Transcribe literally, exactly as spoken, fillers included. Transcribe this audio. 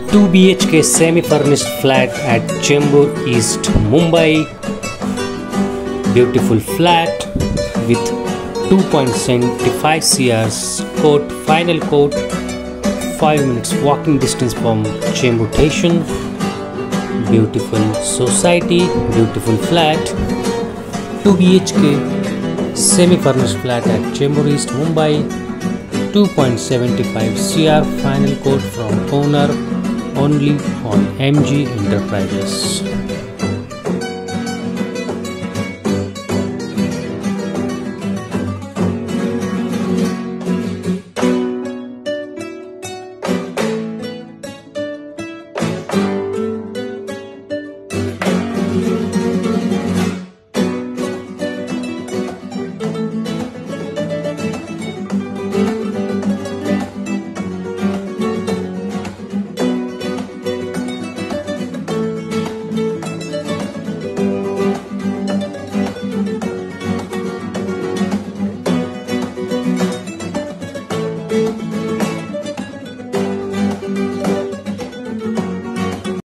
two B H K semi-furnished flat at Chembur, East Mumbai. Beautiful flat with two point seven five crores court, final court, five minutes walking distance from Chembur station. Beautiful society, beautiful flat, two B H K semi-furnished flat at Chembur, East Mumbai. two point seven five crores final quote from owner, only on M G Enterprises.